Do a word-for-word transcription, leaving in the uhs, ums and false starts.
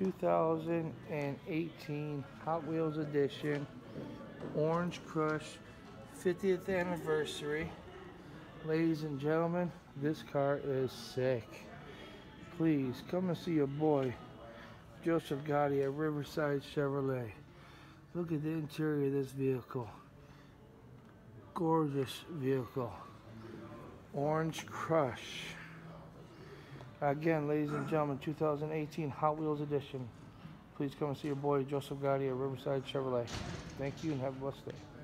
two thousand eighteen Hot Wheels Edition Orange Crush fiftieth anniversary. Ladies and gentlemen, this car is sick. Please come and see your boy Joseph Gotti at Riverside Chevrolet. Look at the interior of this vehicle. Gorgeous vehicle. Orange Crush. Again, ladies and gentlemen, two thousand eighteen Hot Wheels Edition. Please come and see your boy Joseph Gotti at Riverside Chevrolet. Thank you and have a blessed day.